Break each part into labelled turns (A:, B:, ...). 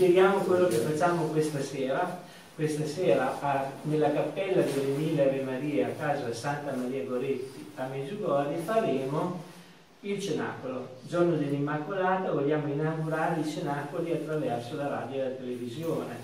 A: spieghiamo quello che facciamo questa sera. Questa sera nella cappella delle 1000 Ave Maria a casa Santa Maria Goretti a Medjugorje faremo il cenacolo. Giorno dell'Immacolata vogliamo inaugurare i cenacoli attraverso la radio e la televisione.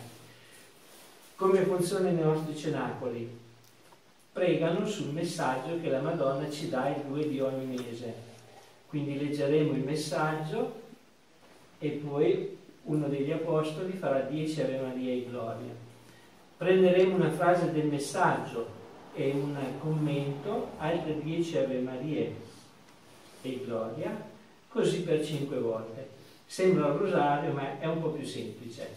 A: Come funzionano i nostri cenacoli? Pregano sul messaggio che la Madonna ci dà il 2 di ogni mese. Quindi leggeremo il messaggio e poi uno degli Apostoli farà 10 Ave Maria e Gloria. Prenderemo una frase del messaggio e un commento, altre 10 Ave Marie e Gloria, così per 5 volte. Sembra un rosario, ma è un po' più semplice.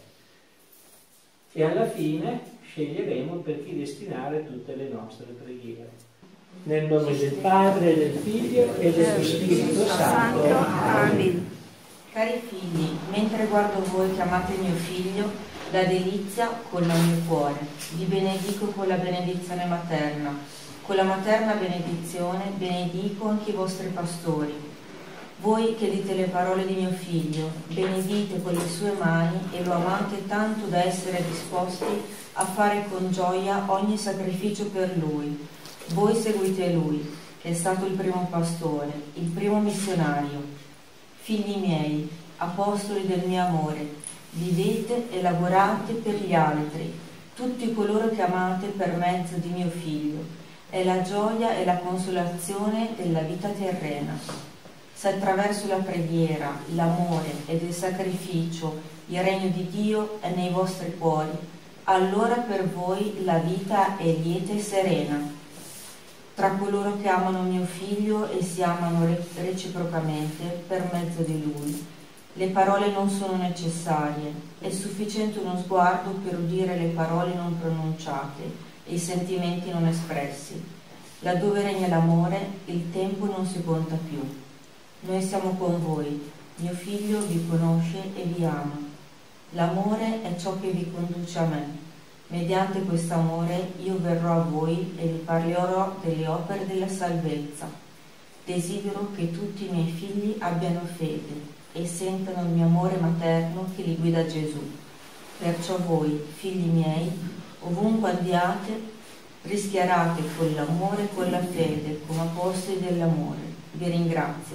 A: E alla fine sceglieremo per chi destinare tutte le nostre preghiere. Nel nome del Padre, del Figlio e dello Spirito Santo.
B: Amen. Cari figli, mentre guardo voi che amate mio figlio, la delizia colma il mio cuore. Vi benedico con la benedizione materna. Con la materna benedizione benedico anche i vostri pastori. Voi che dite le parole di mio figlio, benedite con le sue mani e lo amate tanto da essere disposti a fare con gioia ogni sacrificio per lui. Voi seguite lui, che è stato il primo pastore, il primo missionario. Figli miei, apostoli del mio amore, vivete e lavorate per gli altri, tutti coloro che amate per mezzo di mio figlio. È la gioia e la consolazione della vita terrena. Se attraverso la preghiera, l'amore ed il sacrificio il regno di Dio è nei vostri cuori, allora per voi la vita è lieta e serena. Tra coloro che amano mio figlio e si amano reciprocamente per mezzo di lui, le parole non sono necessarie, è sufficiente uno sguardo per udire le parole non pronunciate e i sentimenti non espressi. Laddove regna l'amore, il tempo non si conta più. Noi siamo con voi, mio figlio vi conosce e vi ama. L'amore è ciò che vi conduce a me. Mediante quest'amore io verrò a voi e vi parlerò delle opere della salvezza. Desidero che tutti i miei figli abbiano fede e sentano il mio amore materno che li guida a Gesù. Perciò voi, figli miei, ovunque andiate, rischiarate con l'amore e con la fede, come apostoli dell'amore. Vi ringrazio.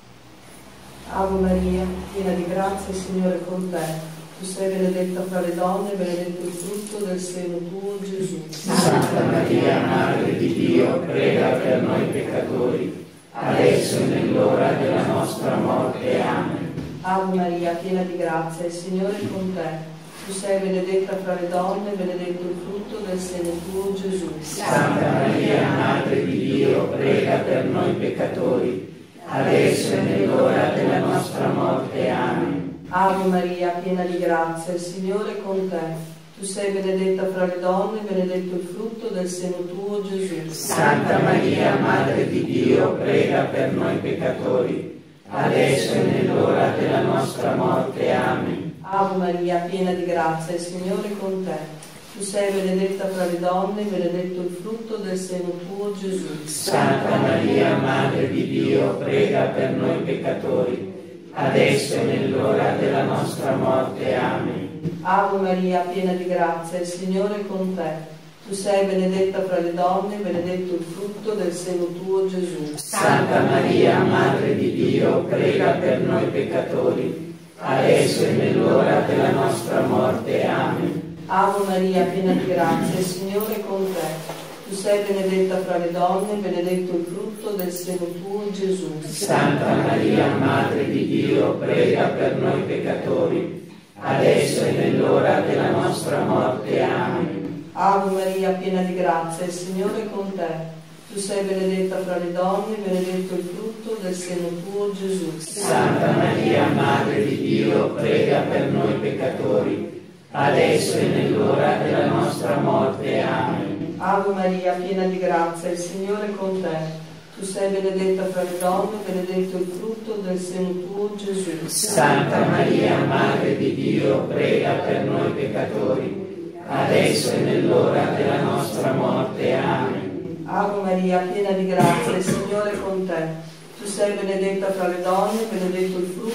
C: Ave Maria, piena di grazia, il Signore è con te. Tu sei benedetta fra le donne, benedetto il frutto del seno tuo, Gesù.
D: Santa Maria, Madre di Dio, prega per noi peccatori, adesso e nell'ora della nostra morte. Amen.
C: Ave Maria, piena di grazia, il Signore è con te. Tu sei benedetta fra le donne, benedetto il frutto del seno tuo, Gesù.
D: Santa Maria, Madre di Dio, prega per noi peccatori, adesso e nell'ora della nostra morte. Amen.
C: Ave Maria, piena di grazia, il Signore è con te. Tu sei benedetta fra le donne, benedetto il frutto del seno tuo, Gesù.
D: Santa Maria, Madre di Dio, prega per noi peccatori, adesso e nell'ora della nostra morte. Amen.
C: Ave Maria, piena di grazia, il Signore è con te. Tu sei benedetta fra le donne, benedetto il frutto del seno tuo, Gesù.
D: Santa Maria, Madre di Dio, prega per noi peccatori, adesso e nell'ora della nostra morte. Amen.
C: Ave Maria, piena di grazia, il Signore è con te. Tu sei benedetta fra le donne, benedetto il frutto del seno tuo, Gesù.
D: Santa Maria, Madre di Dio, prega per noi peccatori, adesso e nell'ora della nostra morte. Amen.
C: Ave Maria, piena di grazia, il Signore è con te. Tu sei benedetta fra le donne, benedetto il frutto del seno tuo, Gesù.
D: Santa Maria, Madre di Dio, prega per noi peccatori, adesso e nell'ora della nostra morte. Amen.
C: Ave Maria, piena di grazia, il Signore è con te. Tu sei benedetta fra le donne, benedetto il frutto del seno tuo, Gesù.
D: Santa Maria, Madre di Dio, prega per noi peccatori, adesso e nell'ora della nostra morte. Amen.
C: Ave Maria, piena di grazia, il Signore è con te. Tu sei benedetta fra le donne, benedetto il frutto del seno tuo, Gesù.
D: Santa Maria, Madre di Dio, prega per noi peccatori, adesso e nell'ora della nostra morte. Amen.
C: Ave Maria, piena di grazia, il Signore è con te. Tu sei benedetta fra le donne, benedetto il frutto del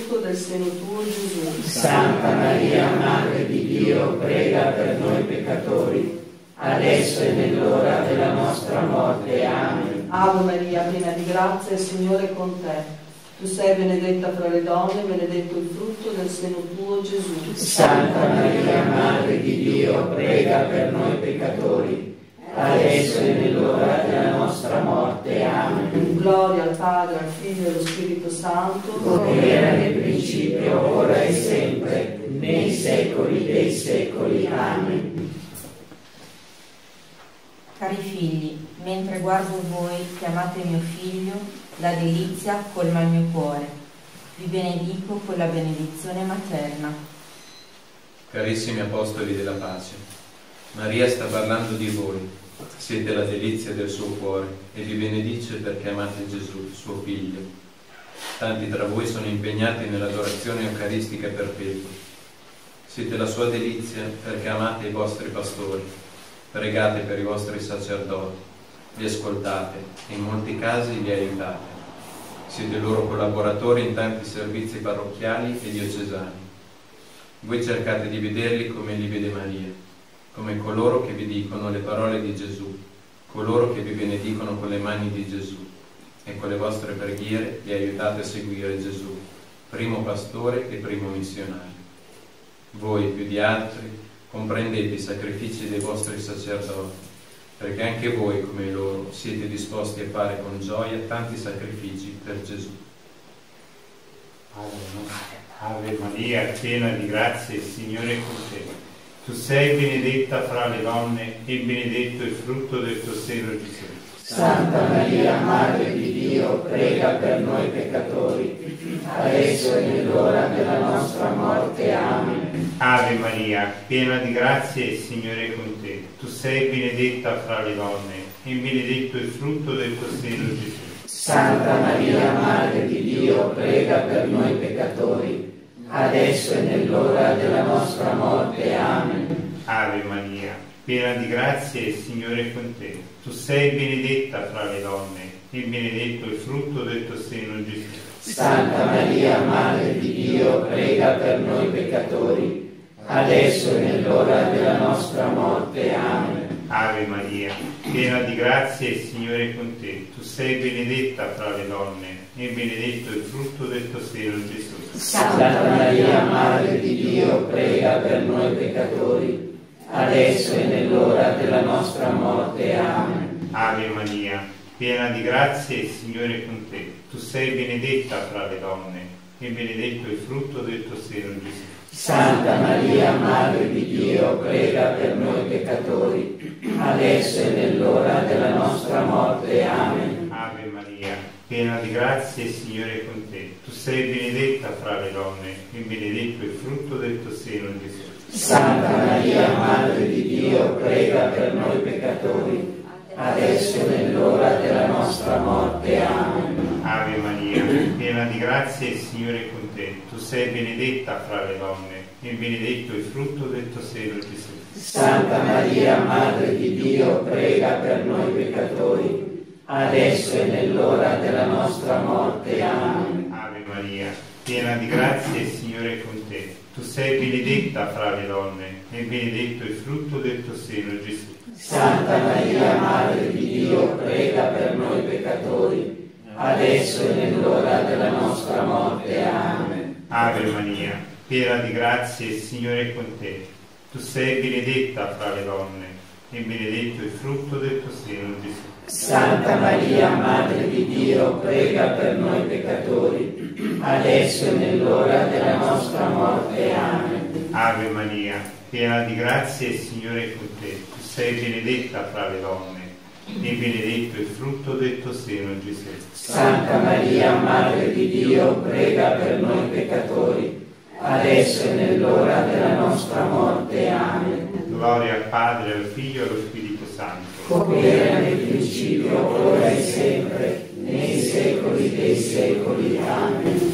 C: seno tuo, Gesù.
D: Santa Maria, Madre di Dio, prega per noi peccatori, adesso e nell'ora della nostra morte. Amen.
C: Ave Maria, piena di grazia, il Signore è con te. Tu sei benedetta fra le donne, benedetto il frutto del seno tuo, Gesù.
D: Santa Maria, Madre di Dio, prega per noi peccatori, adesso e nell'ora della nostra morte. Amen.
C: Gloria al Padre, al Figlio e allo Spirito Santo,
D: come era nel principio, ora e sempre, nei secoli dei secoli. Amen.
B: Cari figli, mentre guardo voi che amate mio figlio, la delizia colma il mio cuore. Vi benedico con la benedizione materna.
E: Carissimi apostoli della pace, Maria sta parlando di voi. Siete la delizia del suo cuore e vi benedice perché amate Gesù, suo figlio. Tanti tra voi sono impegnati nell'adorazione eucaristica perpetua. Siete la sua delizia perché amate i vostri pastori, pregate per i vostri sacerdoti, li ascoltate e in molti casi li aiutate. Siete loro collaboratori in tanti servizi parrocchiali e diocesani. Voi cercate di vederli come li vede Maria, come coloro che vi dicono le parole di Gesù, coloro che vi benedicono con le mani di Gesù, e con le vostre preghiere li aiutate a seguire Gesù, primo pastore e primo missionario. Voi, più di altri, comprendete i sacrifici dei vostri sacerdoti, perché anche voi, come loro, siete disposti a fare con gioia tanti sacrifici per Gesù.
F: Ave Maria, piena di grazia, il Signore è con te. Tu sei benedetta fra le donne e benedetto il frutto del tuo seno, Gesù.
D: Santa Maria, Madre di Dio, prega per noi peccatori, adesso e nell'ora della nostra morte. Amen.
F: Ave Maria, piena di grazia, il Signore è con te. Tu sei benedetta fra le donne e benedetto il frutto del tuo seno, Gesù.
D: Santa Maria, Madre di Dio, prega per noi peccatori, adesso e nell'ora della nostra morte. Amen.
F: Ave Maria, piena di grazia, il Signore è con te. Tu sei benedetta fra le donne e benedetto il frutto del tuo seno, Gesù.
D: Santa Maria, Madre di Dio, prega per noi peccatori, adesso e nell'ora della nostra morte. Amen.
F: Ave Maria, piena di grazia, il Signore è con te. Tu sei benedetta fra le donne e benedetto il frutto del tuo seno, Gesù.
D: Santa Maria, Madre di Dio, prega per noi peccatori, adesso e nell'ora della nostra morte. Amen.
F: Ave Maria, piena di grazia, il Signore è con te. Tu sei benedetta fra le donne e benedetto il frutto del tuo seno, Gesù.
D: Santa Maria, Madre di Dio, prega per noi peccatori, adesso e nell'ora della nostra morte. Amen.
F: Ave Maria, piena di grazia, il Signore è con te. Tu sei benedetta fra le donne e benedetto il frutto del tuo seno, Gesù.
D: Santa Maria, Madre di Dio, prega per noi peccatori, adesso e nell'ora della nostra morte. Amen.
F: Ave Maria, piena di grazia, il Signore è con te. Tu sei benedetta fra le donne e benedetto il frutto del tuo seno, Gesù.
D: Santa Maria, Madre di Dio, prega per noi peccatori, adesso e nell'ora della nostra morte. Amen.
F: Ave Maria, piena di grazia, il Signore è con te. Tu sei benedetta fra le donne e benedetto il frutto del tuo seno, Gesù.
D: Santa Maria, Madre di Dio, prega per noi peccatori, adesso e nell'ora della nostra morte. Amen.
F: Ave Maria, piena di grazia, il Signore è con te. Tu sei benedetta fra le donne e benedetto il frutto del tuo seno, Gesù.
D: Santa Maria, Madre di Dio, prega per noi peccatori, adesso e nell'ora della nostra morte. Amen.
F: Ave Maria, piena di grazia, il Signore è con te. Tu sei benedetta fra le donne e benedetto il frutto del tuo seno, Gesù.
D: Santa Maria, Madre di Dio, prega per noi peccatori, adesso e nell'ora della nostra morte. Amen.
F: Gloria al Padre, al Figlio e allo Spirito Santo.
D: Come era nel principio, ora e sempre, nei secoli dei secoli. Amen.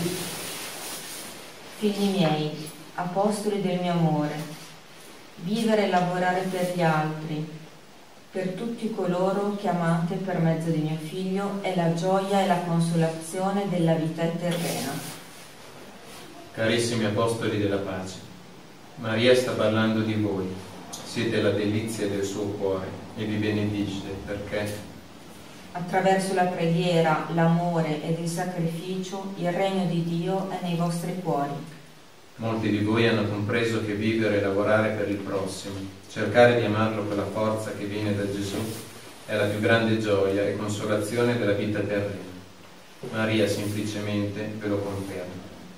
B: Figli miei, apostoli del mio amore, vivere e lavorare per gli altri, per tutti coloro che amate per mezzo di mio Figlio, è la gioia e la consolazione della vita terrena.
E: Carissimi apostoli della pace, Maria sta parlando di voi, siete la delizia del suo cuore e vi benedice perché
B: attraverso la preghiera, l'amore ed il sacrificio il regno di Dio è nei vostri cuori.
E: molti di voi hanno compreso che vivere e lavorare per il prossimo, cercare di amarlo con la forza che viene da Gesù, è la più grande gioia e consolazione della vita terrena. Maria semplicemente ve lo conferma.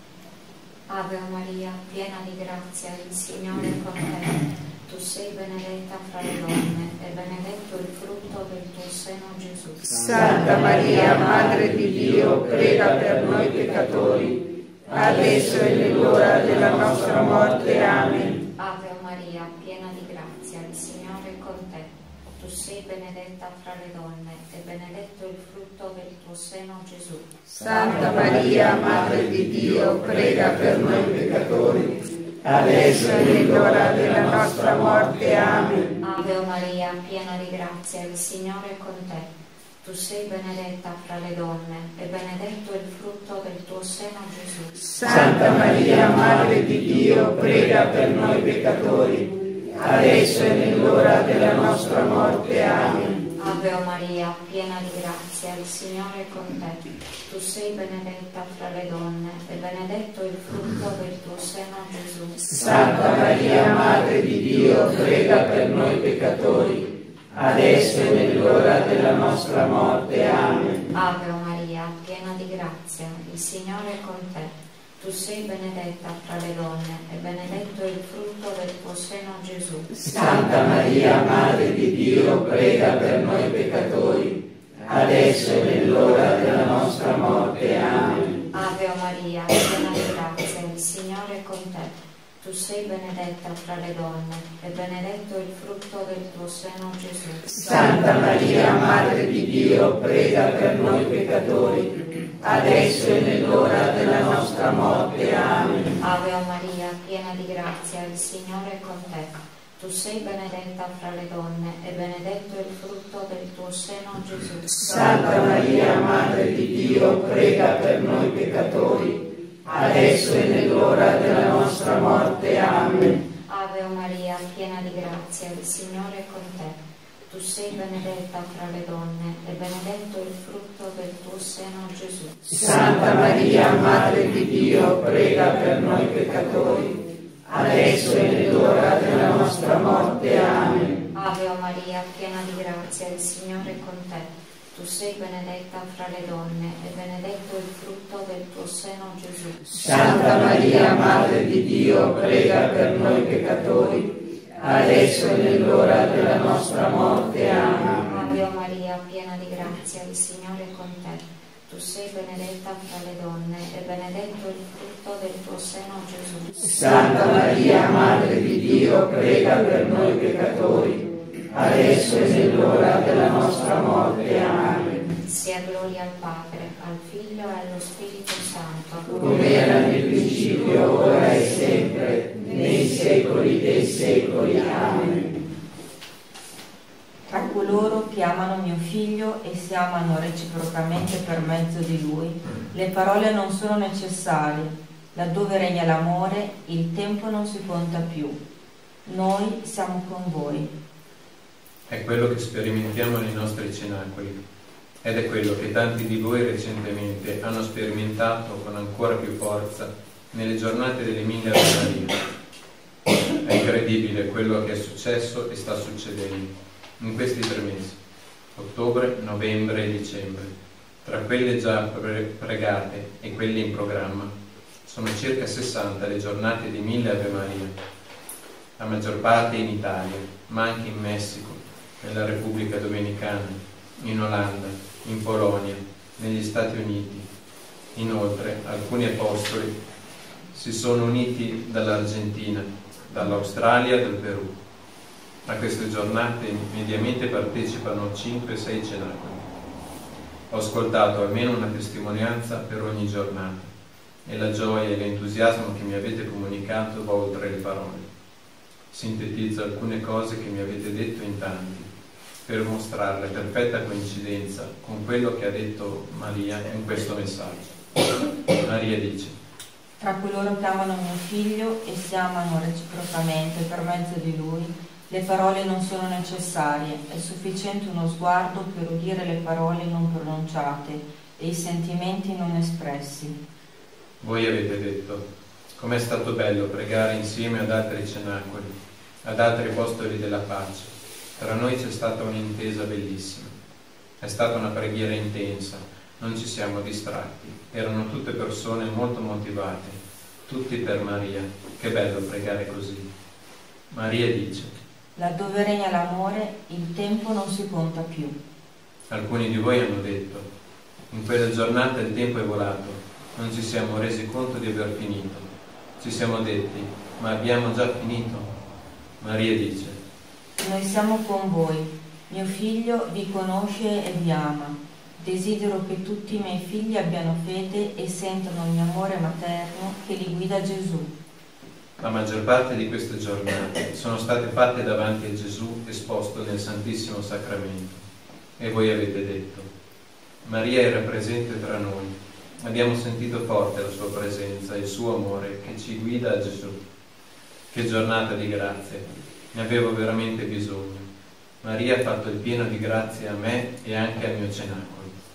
G: Ave Maria, piena di grazia, il Signore è con te. Tu sei benedetta fra le donne e benedetto il frutto del tuo seno, Gesù.
D: Santa Maria, Madre di Dio, prega per noi peccatori, adesso e nell'ora della nostra morte. Amen.
G: Ave Maria, piena di grazia, il Signore è con te. Tu sei benedetta fra le donne e benedetto il frutto del tuo seno, Gesù.
D: Santa Maria, Madre di Dio, prega per noi peccatori, adesso e nell'ora della nostra morte. Amen.
G: Ave Maria, piena di grazia, il Signore è con te. Tu sei benedetta fra le donne e benedetto il frutto del tuo seno, Gesù.
D: Santa Maria, Madre di Dio, prega per noi peccatori, adesso e nell'ora della nostra morte. Amen.
G: Ave Maria, piena di grazia, il Signore è con te. Tu sei benedetta fra le donne e benedetto il frutto del tuo seno, Gesù.
D: Santa Maria, Madre di Dio, prega per noi peccatori, adesso e nell'ora della nostra morte. Amen.
G: Ave Maria, piena di grazia, il Signore è con te. Tu sei benedetta fra le donne e benedetto il frutto del tuo seno, Gesù.
D: Santa Maria, Madre di Dio, prega per noi peccatori, adesso e nell'ora della nostra morte. Amen.
G: Ave Maria, piena di grazia, il Signore è con te. Tu sei benedetta fra le donne e benedetto il frutto del tuo seno, Gesù.
D: Santa Maria, Madre di Dio, prega per noi peccatori, adesso e nell'ora della nostra morte. Amen.
G: Ave Maria, piena di grazia, il Signore è con te. Tu sei benedetta fra le donne e benedetto il frutto del tuo seno, Gesù.
D: Santa Maria, Madre di Dio, prega per noi peccatori, adesso e nell'ora della nostra morte. Amen.
G: Ave Maria, piena di grazia, il Signore è con te. Tu sei benedetta fra le donne e benedetto il frutto del tuo seno, Gesù.
D: Santa Maria, Madre di Dio, prega per noi peccatori, adesso e nell'ora della nostra morte. Amen.
G: Ave Maria, piena di grazia, il Signore è con te. Tu sei benedetta fra le donne e benedetto il frutto del tuo seno, Gesù.
D: Santa Maria, Madre di Dio, prega per noi peccatori, adesso e nell'ora della nostra morte. Amen.
G: Ave Maria, piena di grazia, il Signore è con te. Tu sei benedetta fra le donne e benedetto il frutto del tuo seno, Gesù.
D: Santa Maria, Madre di Dio, prega per noi peccatori, adesso e nell'ora della nostra morte. Amen.
G: Sia gloria al Padre, al Figlio e allo Spirito Santo,
D: come era nel principio, ora e sempre, nei secoli dei secoli. Amen.
B: Tra coloro che amano mio figlio e si amano reciprocamente per mezzo di lui, le parole non sono necessarie. Laddove regna l'amore, il tempo non si conta più. Noi siamo con voi.
E: È quello che sperimentiamo nei nostri cenacoli ed è quello che tanti di voi recentemente hanno sperimentato con ancora più forza nelle giornate delle 1000 Ave Maria. È incredibile quello che è successo e sta succedendo in questi 3 mesi, ottobre, novembre e dicembre. Tra quelle già pregate e quelle in programma, sono circa 60 le giornate di 1000 Ave Maria, la maggior parte in Italia, ma anche in Messico, nella Repubblica Dominicana, in Olanda, in Polonia, negli Stati Uniti. Inoltre, alcuni apostoli si sono uniti dall'Argentina, dall'Australia e dal Perù. A queste giornate mediamente partecipano 5-6 cenacoli. Ho ascoltato almeno una testimonianza per ogni giornata e la gioia e l'entusiasmo che mi avete comunicato va oltre le parole. Sintetizzo alcune cose che mi avete detto in tanti per mostrare la perfetta coincidenza con quello che ha detto Maria in questo messaggio. Maria dice:
B: Tra coloro che amano mio figlio e si amano reciprocamente per mezzo di lui, le parole non sono necessarie, è sufficiente uno sguardo per udire le parole non pronunciate e i sentimenti non espressi.
E: Voi avete detto: com'è stato bello pregare insieme ad altri cenacoli, ad altri apostoli della pace. Tra noi c'è stata un'intesa bellissima. È stata una preghiera intensa, non ci siamo distratti. Erano tutte persone molto motivate, tutti per Maria. Che bello pregare così. Maria dice:
B: laddove regna l'amore, il tempo non si conta più.
E: Alcuni di voi hanno detto: in quella giornata il tempo è volato, non ci siamo resi conto di aver finito. Ci siamo detti: ma abbiamo già finito? Maria dice:
B: noi siamo con voi. Mio figlio vi conosce e vi ama. Desidero che tutti i miei figli abbiano fede e sentano il mio amore materno che li guida a Gesù.
E: La maggior parte di queste giornate sono state fatte davanti a Gesù esposto nel Santissimo Sacramento. E voi avete detto: Maria era presente tra noi. Abbiamo sentito forte la sua presenza e il suo amore che ci guida a Gesù. Che giornata di grazia! Ne avevo veramente bisogno. Maria ha fatto il pieno di grazia a me e anche al mio cenacolo.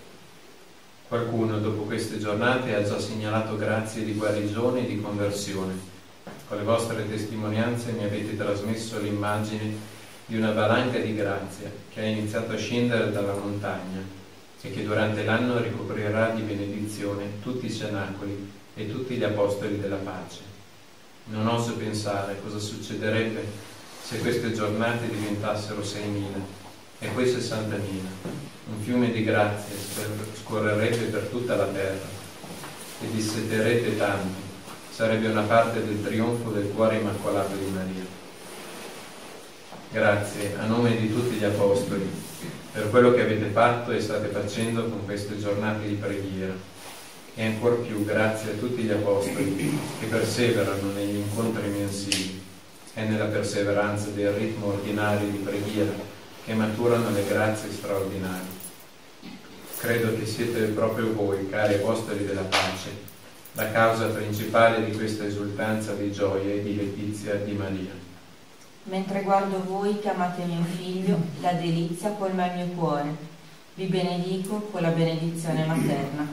E: Qualcuno dopo queste giornate ha già segnalato grazie di guarigione e di conversione. Con le vostre testimonianze mi avete trasmesso l'immagine di una valanga di grazia che ha iniziato a scendere dalla montagna e che durante l'anno ricoprirà di benedizione tutti i cenacoli e tutti gli apostoli della pace. Non oso pensare cosa succederebbe se queste giornate diventassero 6.000 e poi 60.000. Un fiume di grazie scorrerebbe per tutta la terra e disseterete tanto. Sarebbe una parte del trionfo del cuore immacolato di Maria. Grazie a nome di tutti gli apostoli per quello che avete fatto e state facendo con queste giornate di preghiera. E ancor più grazie a tutti gli apostoli che perseverano negli incontri mensili e nella perseveranza del ritmo ordinario di preghiera che maturano le grazie straordinarie. Credo che siete proprio voi, cari apostoli della pace, la causa principale di questa esultanza di gioia e di letizia di Maria.
B: Mentre guardo voi che amate mio figlio, la delizia colma il mio cuore. Vi benedico con la benedizione materna.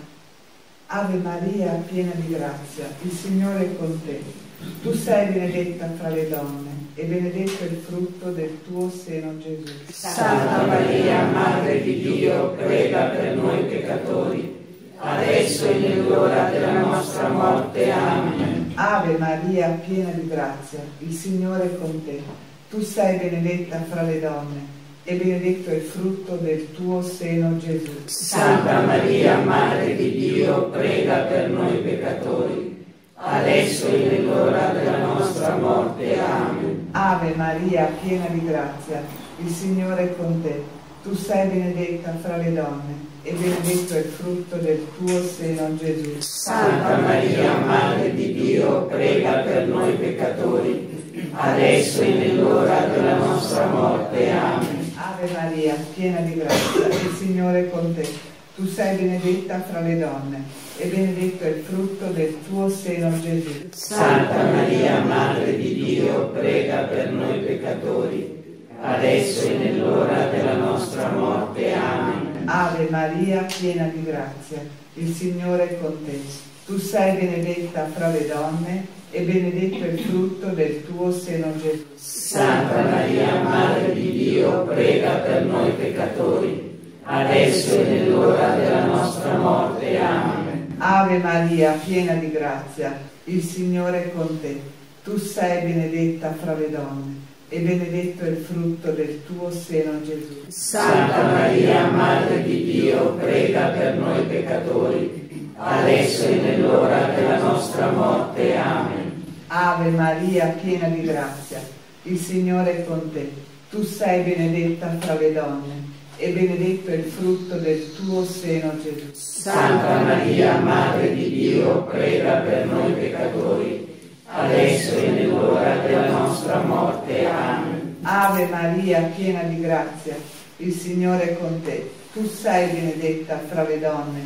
H: Ave Maria, piena di grazia, il Signore è con te. Tu sei benedetta fra le donne e benedetto è il frutto del tuo seno, Gesù.
D: Santa Maria, Madre di Dio, prega per noi peccatori, adesso e nell'ora della nostra morte. Amen.
H: Ave Maria, piena di grazia, il Signore è con te. Tu sei benedetta fra le donne e benedetto è il frutto del tuo seno, Gesù.
D: Santa Maria, Madre di Dio, prega per noi peccatori, adesso e nell'ora della nostra morte. Amen.
H: Ave Maria, piena di grazia, il Signore è con te. Tu sei benedetta fra le donne e benedetto è il frutto del tuo seno, Gesù.
D: Santa Maria, Madre di Dio, prega per noi peccatori, adesso e nell'ora della nostra morte. Amen.
H: Ave Maria, piena di grazia, il Signore è con te. Tu sei benedetta fra le donne e benedetto è il frutto del tuo seno, Gesù.
D: Santa Maria, Madre di Dio, prega per noi peccatori, adesso e nell'ora della nostra morte. Amen.
H: Ave Maria, piena di grazia, il Signore è con te. Tu sei benedetta fra le donne e benedetto è il frutto del tuo seno, Gesù.
D: Santa Maria, Madre di Dio, prega per noi peccatori, adesso e nell'ora della nostra morte. Amen.
H: Ave Maria, piena di grazia, il Signore è con te. Tu sei benedetta fra le donne e benedetto è il frutto del tuo seno, Gesù.
D: Santa Maria, Madre di Dio, prega per noi peccatori, adesso e nell'ora della nostra morte. Amen.
H: Ave Maria, piena di grazia, il Signore è con te. Tu sei benedetta fra le donne e benedetto è il frutto del tuo seno, Gesù.
D: Santa Maria, Madre di Dio, prega per noi peccatori, adesso e nell'ora della nostra morte. Amen.
H: Ave Maria, piena di grazia, il Signore è con te. Tu sei benedetta fra le donne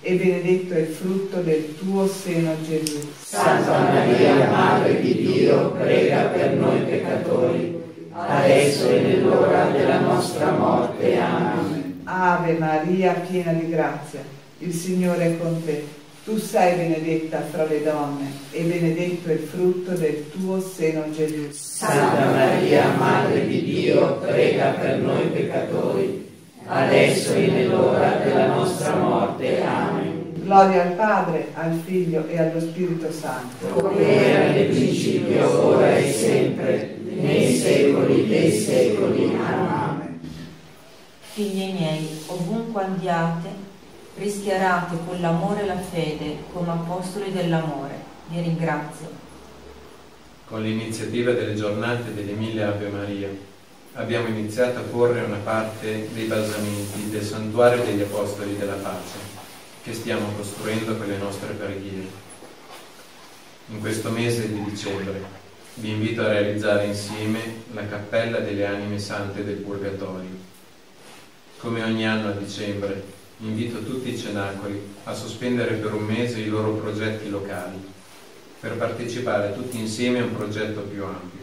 H: e benedetto è il frutto del tuo seno, Gesù.
D: Santa Maria, Madre di Dio, prega per noi peccatori, adesso e nell'ora della nostra morte. Amen.
H: Ave Maria, piena di grazia, il Signore è con te. Tu sei benedetta fra le donne e benedetto è il frutto del tuo seno, Gesù.
D: Santa Maria, Madre di Dio, prega per noi peccatori, adesso e nell'ora della nostra morte. Amen.
H: Gloria al Padre, al Figlio e allo Spirito Santo.
D: Come era nel principio, ora e sempre, nei secoli dei secoli. Amen.
B: Figli miei, ovunque andiate, rischiarate con l'amore e la fede come apostoli dell'amore. Vi ringrazio.
E: Con l'iniziativa delle giornate delle 1000 Ave Maria abbiamo iniziato a porre una parte dei basamenti del santuario degli Apostoli della Pace che stiamo costruendo con le nostre preghiere. In questo mese di dicembre vi invito a realizzare insieme la Cappella delle Anime Sante del Purgatorio. Come ogni anno a dicembre invito tutti i cenacoli a sospendere per un mese i loro progetti locali per partecipare tutti insieme a un progetto più ampio.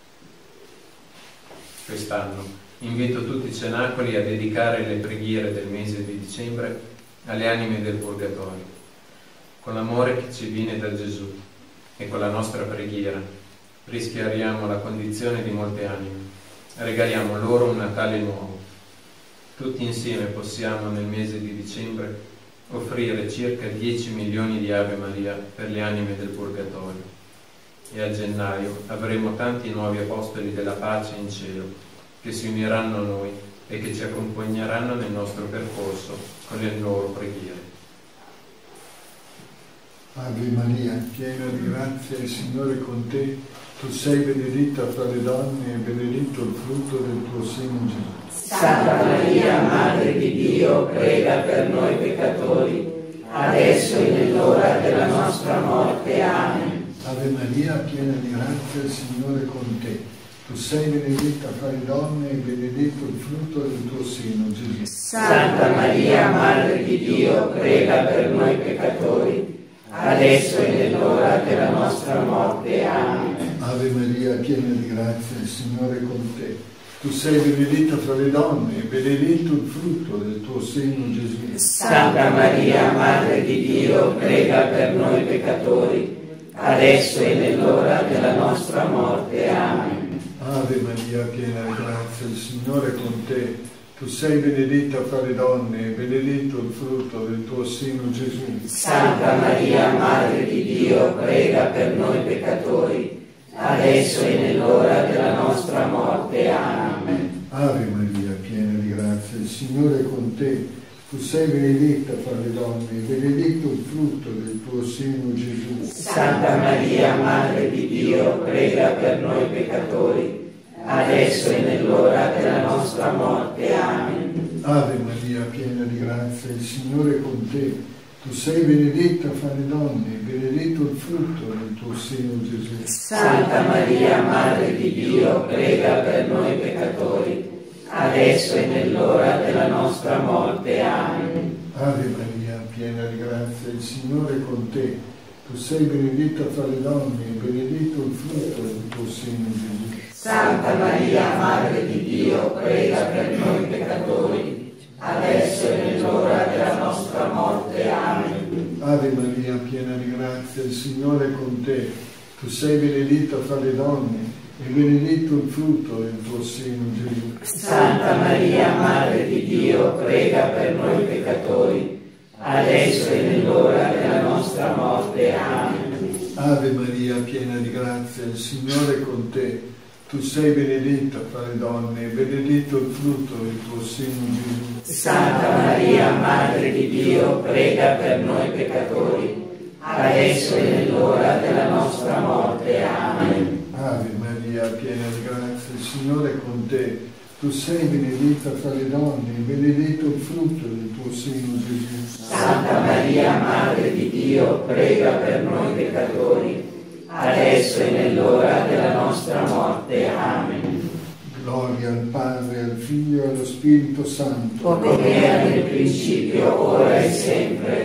E: Quest'anno invito tutti i cenacoli a dedicare le preghiere del mese di dicembre alle anime del Purgatorio. Con l'amore che ci viene da Gesù e con la nostra preghiera rischiariamo la condizione di molte anime, regaliamo loro un Natale nuovo. Tutti insieme possiamo nel mese di dicembre offrire circa 10 milioni di Ave Maria per le anime del Purgatorio e a gennaio avremo tanti nuovi apostoli della pace in cielo che si uniranno a noi e che ci accompagneranno nel nostro percorso con le loro preghiere.
I: Ave Maria, piena di grazia, il Signore è con te. Tu sei benedetta fra le donne e benedetto il frutto del tuo seno, Gesù.
D: Santa Maria, Madre di Dio, prega per noi peccatori, adesso e nell'ora della nostra morte. Amen.
I: Ave Maria, piena di grazia, il Signore è con te. Tu sei benedetta fra le donne e benedetto il frutto del tuo seno, Gesù.
D: Santa Maria, Madre di Dio, prega per noi peccatori, adesso e nell'ora della nostra morte. Amen.
I: Ave Maria, piena di grazia, il Signore è con te. Tu sei benedetta fra le donne e benedetto il frutto del tuo seno, Gesù.
D: Santa Maria, Madre di Dio, prega per noi peccatori, adesso e nell'ora della nostra morte. Amen.
I: Ave Maria, piena di grazia, il Signore è con te. Tu sei benedetta fra le donne e benedetto il frutto del tuo seno, Gesù.
D: Santa Maria, Madre di Dio, prega per noi peccatori, adesso e nell'ora della nostra morte. Amen.
I: Ave Maria, piena di grazia, il Signore è con te. Tu sei benedetta fra le donne e benedetto il frutto del tuo seno, Gesù.
D: Santa Maria, Madre di Dio, prega per noi peccatori, adesso e nell'ora della nostra morte. Amen.
I: Ave Maria, piena di grazia, il Signore è con te. Tu sei benedetta fra le donne e benedetto il frutto del tuo seno, Gesù.
D: Santa Maria, Madre di Dio, prega per noi peccatori, adesso e nell'ora della nostra morte. Amen.
I: Ave Maria, piena di grazia, il Signore è con te. Tu sei benedetta fra le donne e benedetto il frutto del tuo seno, Gesù.
D: Santa Maria, Madre di Dio, prega per noi peccatori, adesso e nell'ora della nostra morte. Amen.
I: Ave Maria, piena di grazia, il Signore è con te. Tu sei benedetta fra le donne e benedetto il frutto del tuo seno, Gesù.
D: Santa Maria, Madre di Dio, prega per noi peccatori, adesso e nell'ora della nostra morte. Amen.
I: Ave Maria, piena di grazia, il Signore è con te. Tu sei benedetta fra le donne e benedetto il frutto del tuo seno, Gesù.
D: Santa Maria, Madre di Dio, prega per noi peccatori, adesso e nell'ora della nostra morte. Amen.
I: Ave Maria, piena di grazia, il Signore è con te. Tu sei benedetta fra le donne e benedetto il frutto del tuo seno, Gesù.
D: Santa Maria, Madre di Dio, prega per noi peccatori, adesso e nell'ora della nostra morte. Amen.
I: Gloria al Padre, al Figlio e allo Spirito Santo.
D: Come era nel principio, ora e sempre,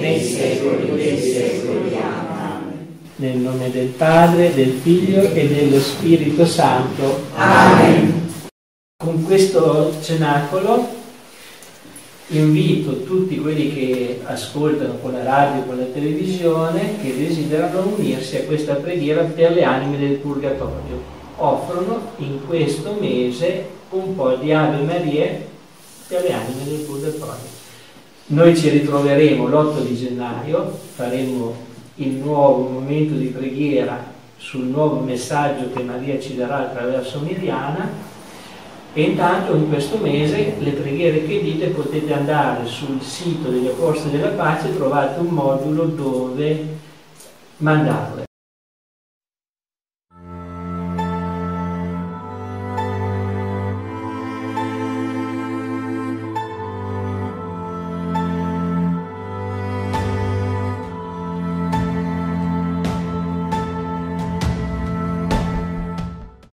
D: nei secoli dei secoli. Amen.
A: Nel nome del Padre, del Figlio e dello Spirito Santo.
D: Amen.
A: Con questo cenacolo invito tutti quelli che ascoltano con la radio, con la televisione, che desiderano unirsi a questa preghiera per le anime del Purgatorio. Offrono in questo mese un po' di Ave Maria per le anime del Purgatorio. Noi ci ritroveremo l'8 di gennaio, faremo il nuovo momento di preghiera sul nuovo messaggio che Maria ci darà attraverso Miriana. E intanto in questo mese le preghiere che dite potete andare sul sito degli Apostoli della Pace, trovate un modulo dove mandarle.